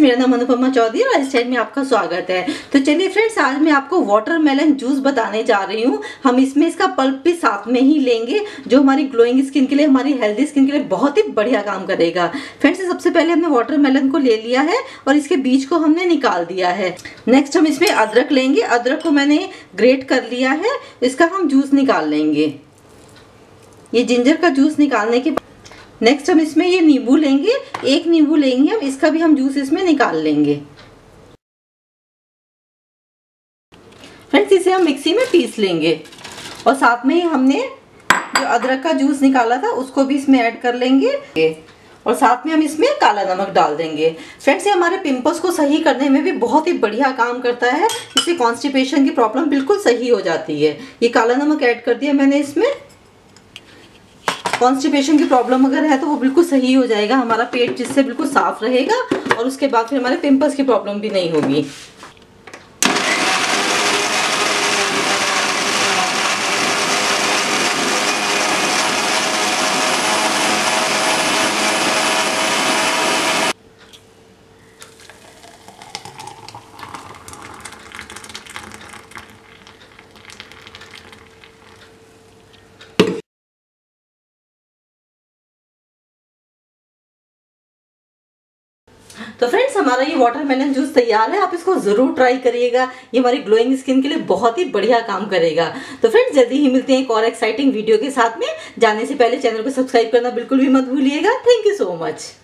मेरा नाम अनुपमा चौधरी और इस चैनल में आपका स्वागत है। तो चलिए फ्रेंड्स, आज मैं आपको वाटरमेलन जूस बताने जा रही हूँ। हम इसमें इसका पल्प भी साथ में ही लेंगे, जो हमारी ग्लोइंग स्किन के लिए, हमारी हेल्दी स्किन के लिए बहुत ही बढ़िया काम करेगा। फ्रेंड्स, सबसे पहले हमने वाटरमेलन को ले लिया है और इसके बीज को हमने निकाल दिया है। नेक्स्ट हम इसमें अदरक लेंगे। अदरक को मैंने ग्रेट कर लिया है, इसका हम जूस निकाल लेंगे। ये जिंजर का जूस निकालने के नेक्स्ट हम इसमें ये नींबू लेंगे, एक नींबू लेंगे हम, इसका भी हम जूस इसमें निकाल लेंगे। फ्रेंड्स, इसे हम मिक्सी में पीस लेंगे और साथ में ही हमने जो अदरक का जूस निकाला था उसको भी इसमें ऐड कर लेंगे और साथ में हम इसमें काला नमक डाल देंगे। फ्रेंड्स, ये हमारे पिंपल्स को सही करने में भी बहुत ही बढ़िया काम करता है। इससे कॉन्स्टिपेशन की प्रॉब्लम बिल्कुल सही हो जाती है। ये काला नमक ऐड कर दिया मैंने इसमें। कॉन्स्टिपेशन की प्रॉब्लम अगर है तो वो बिल्कुल सही हो जाएगा, हमारा पेट जिससे बिल्कुल साफ रहेगा और उसके बाद फिर हमारे पिंपल्स की प्रॉब्लम भी नहीं होगी। तो फ्रेंड्स, हमारा ये वाटरमेलन जूस तैयार है। आप इसको जरूर ट्राई करिएगा, ये हमारी ग्लोइंग स्किन के लिए बहुत ही बढ़िया काम करेगा। तो फ्रेंड्स, जल्दी ही मिलते हैं एक और एक्साइटिंग वीडियो के साथ में। जाने से पहले चैनल को सब्सक्राइब करना बिल्कुल भी मत भूलिएगा। Thank you so much.